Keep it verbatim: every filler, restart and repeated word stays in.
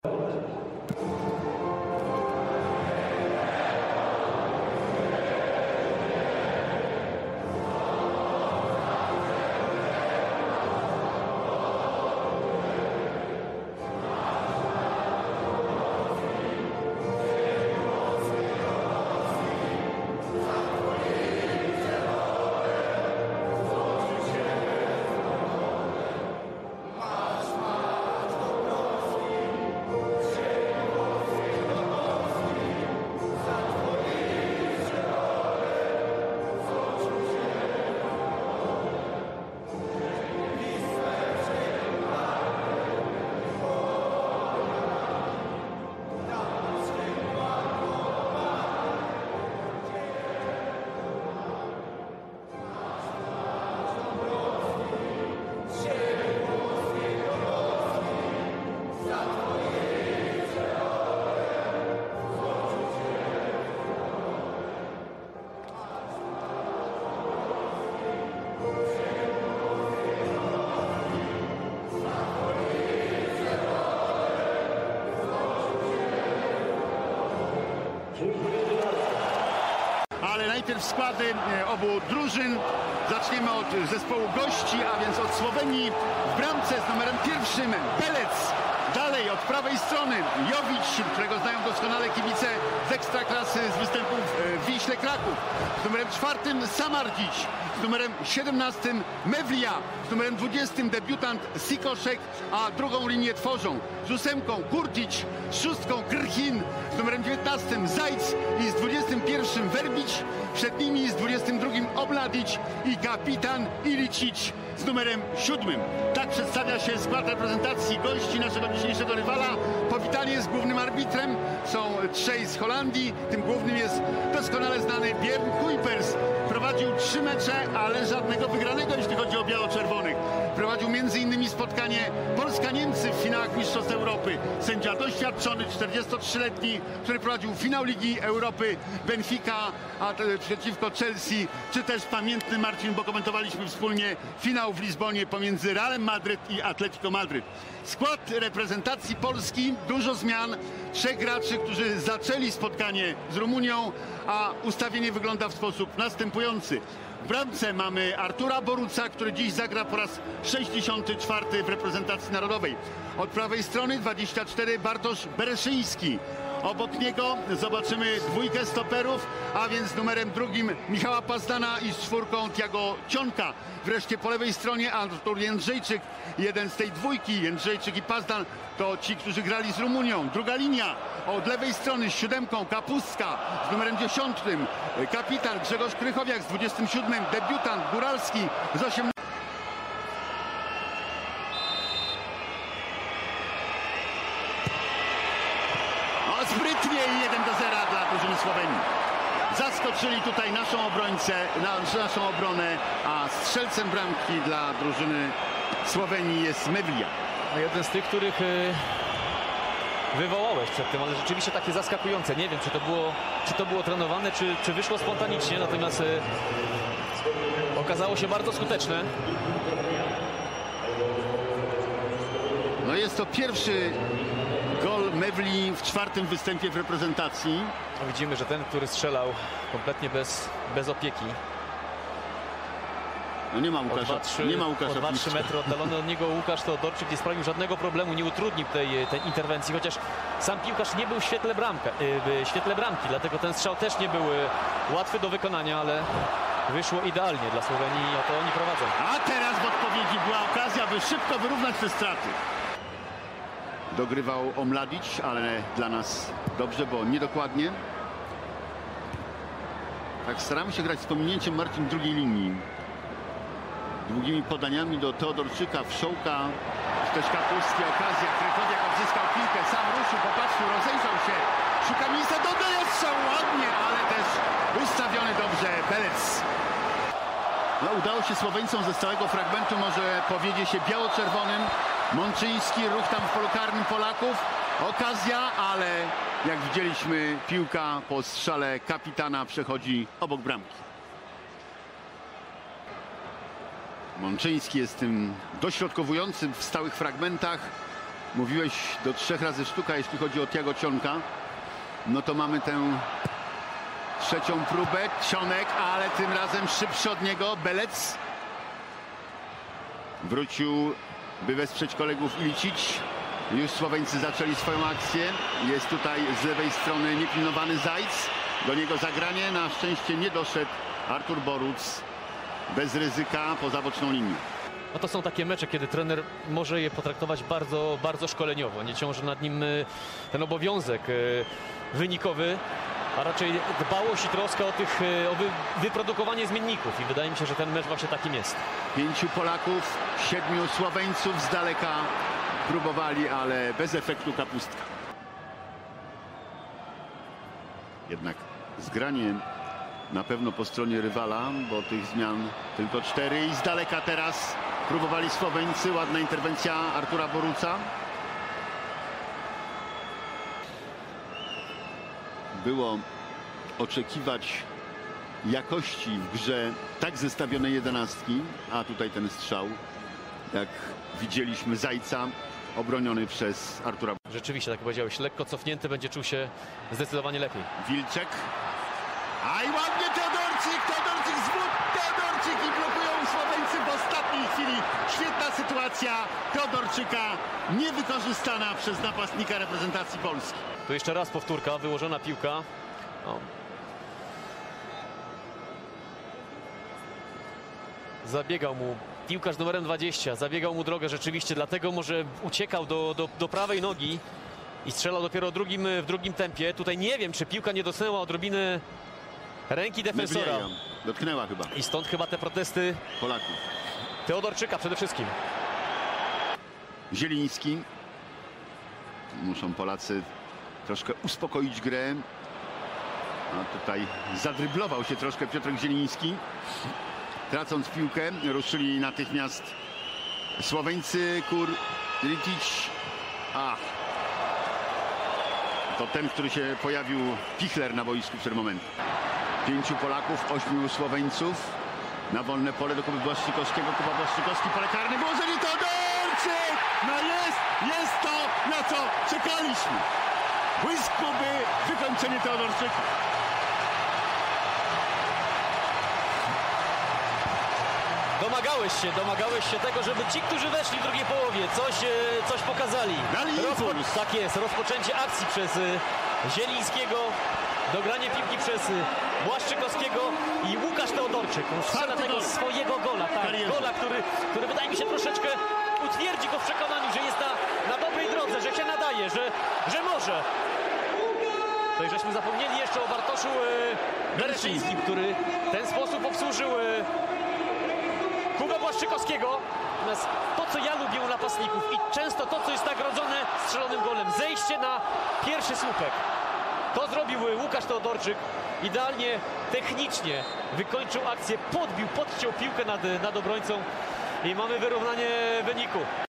Ale najpierw składy obu drużyn. Zaczniemy od zespołu gości, a więc od Słowenii. W bramce z numerem pierwszym Belec. Dalej od prawej strony Jovic, którego znają doskonale kibice z Ekstraklasy z występów w Wiśle Kraków. Z numerem czwartym Samardzic. Z numerem siedemnastym Mevlia. Z numerem dwudziestym debiutant Sikoszek, a drugą linię tworzą z ósemką Kurtic, z szóstką Krchin, z numerem dziewiętnastym Zajc i z dwudziestym pierwszym Werbić. Przed nimi z dwudziestym drugim Obladić i kapitan Ilicic z numerem siódmym. Tak przedstawia się skład reprezentacji gości naszego dzisiejszego rywala. Powitanie z głównym arbitrem. Są trzej z Holandii. Tym głównym jest doskonale znany Björn Kuipers. Prowadził trzy mecze, ale żadnego wygranego, jeśli chodzi o biało-czerwonych. Prowadził między innymi spotkanie Polska-Niemcy w finałach Mistrzostw Europy. Sędzia doświadczony, czterdziestotrzyletni, który prowadził finał Ligi Europy Benfica a przeciwko Chelsea, czy też pamiętny Marcin, bo komentowaliśmy wspólnie finał w Lizbonie pomiędzy Realem Madryt i Atletico Madryt. Skład reprezentacji Polski, dużo zmian, trzech graczy, którzy zaczęli spotkanie z Rumunią, a ustawienie wygląda w sposób następujący. W bramce mamy Artura Boruca, który dziś zagra po raz sześćdziesiąty czwarty w reprezentacji narodowej. Od prawej strony dwadzieścia cztery Bartosz Bereszyński. Obok niego zobaczymy dwójkę stoperów, a więc z numerem drugim Michała Pazdana i z czwórką Tiago Cionka. Wreszcie po lewej stronie Artur Jędrzejczyk, jeden z tej dwójki. Jędrzejczyk i Pazdan to ci, którzy grali z Rumunią. Druga linia od lewej strony z siódemką Kapustka, z numerem dziesiątym kapitan Grzegorz Krychowiak, z dwudziestym siódmym debiutant Góralski, z osiemnastym. Sprytnie i jeden do zera dla drużyny Słowenii. Zaskoczyli tutaj naszą obrońcę, naszą obronę, a strzelcem bramki dla drużyny Słowenii jest Mevlia. Jeden z tych, których yy, wywołałeś przed tym, ale rzeczywiście takie zaskakujące. Nie wiem, czy to było, czy to było trenowane, czy, czy wyszło spontanicznie, natomiast yy, okazało się bardzo skuteczne. No jest to pierwszy gol Mevli w czwartym występie w reprezentacji. No widzimy, że ten, który strzelał kompletnie bez, bez opieki. No nie ma Łukasza, nie ma Łukasza. O dwa trzy metry oddalony od niego Łukasz Teodorczyk nie sprawił żadnego problemu, nie utrudnił tej, tej interwencji, chociaż sam piłkarz nie był w świetle, bramka, w świetle bramki, dlatego ten strzał też nie był łatwy do wykonania, ale wyszło idealnie dla Słowenii i oto oni prowadzą. A teraz w odpowiedzi była okazja, by szybko wyrównać te straty. Dogrywał Omladić, ale dla nas dobrze, bo niedokładnie. Tak staramy się grać z pominięciem Marcin drugiej linii. Długimi podaniami do Teodorczyka, Wszołka, też Kapustki, okazja. Krychowiak odzyskał piłkę, sam ruszył, popatrzył, rozejrzał się, szuka miejsca, dodaje strzał ładnie, ale też ustawiony dobrze Belec. No, udało się Słoweńcom ze stałego fragmentu, może powiedzie się biało-czerwonym. Mączyński, ruch tam w polu karnym Polaków. Okazja, ale jak widzieliśmy, piłka po strzale kapitana przechodzi obok bramki. Mączyński jest tym dośrodkowującym w stałych fragmentach. Mówiłeś do trzech razy sztuka, jeśli chodzi o Tiago Cionka. No to mamy tę trzecią próbę. Cionek, ale tym razem szybszy od niego. Belec wrócił, by wesprzeć kolegów Ilicic. Już Słoweńcy zaczęli swoją akcję. Jest tutaj z lewej strony niepilnowany Zajc. Do niego zagranie. Na szczęście nie doszedł Artur Boruc. Bez ryzyka poza boczną linią. No to są takie mecze, kiedy trener może je potraktować bardzo, bardzo szkoleniowo. Nie ciąży nad nim ten obowiązek wynikowy, a raczej dbałość i troska o, tych, o wy, wyprodukowanie zmienników. I wydaje mi się, że ten mecz właśnie takim jest. Pięciu Polaków, siedmiu Słoweńców z daleka próbowali, ale bez efektu Kapustka. Jednak zgranie na pewno po stronie rywala, bo tych zmian tylko cztery i z daleka teraz próbowali Słoweńcy. Ładna interwencja Artura Boruca. Było oczekiwać jakości w grze tak zestawionej jedenastki, a tutaj ten strzał, jak widzieliśmy, Zajca obroniony przez Artura. Rzeczywiście, tak jak powiedziałeś, lekko cofnięty, będzie czuł się zdecydowanie lepiej. Wilczek. A i ładnie Teodorczyk, Teodorczyk zwód, Teodorczyk i blokują Słoweńcy w ostatniej chwili. Świetna sytuacja Teodorczyka, niewykorzystana przez napastnika reprezentacji Polski. Tu jeszcze raz powtórka, wyłożona piłka. O. Zabiegał mu piłkarz numerem dwadzieścia, zabiegał mu drogę rzeczywiście, dlatego może uciekał do, do, do prawej nogi i strzelał dopiero w drugim, w drugim tempie. Tutaj nie wiem, czy piłka nie dotknęła odrobiny ręki defensora. Dotknęła chyba. I stąd chyba te protesty Polaków. Teodorczyka przede wszystkim. Zieliński. Muszą Polacy troszkę uspokoić grę. A tutaj zadryblował się troszkę Piotrek Zieliński. Tracąc piłkę, ruszyli natychmiast Słoweńcy. Kur, Ilicic. A. To ten, który się pojawił, Pichler, na boisku przed momentem. Pięciu Polaków, ośmiu Słoweńców. Na wolne pole do Kuby Błaszczykowskiego. Kuba Błaszczykowski, pole karne, wyłożenie Teodorczyk! No jest, jest to, na co czekaliśmy. Błysk Kuby, wykończenie Teodorczyka. Domagałeś się, domagałeś się tego, żeby ci, którzy weszli w drugiej połowie, coś, coś pokazali. Rozpo tak jest, rozpoczęcie akcji przez Zielińskiego, dogranie piłki przez Błaszczykowskiego i Łukasz Teodorczyk. Strzela tego swojego gola, tak, gola, który, który wydaje mi się troszeczkę utwierdzi go w przekonaniu, że jest na, na dobrej drodze, że się nadaje, że, że może. Tutaj żeśmy zapomnieli jeszcze o Bartoszu Bereszyńskim, który w ten sposób obsłużył Kubę Błaszczykowskiego. Natomiast to, co ja lubię u napastników i często to, co jest nagrodzone strzelonym golem, zejście na pierwszy słupek. To zrobił Łukasz Teodorczyk. Idealnie, technicznie wykończył akcję, podbił, podciął piłkę nad, nad obrońcą i mamy wyrównanie wyniku.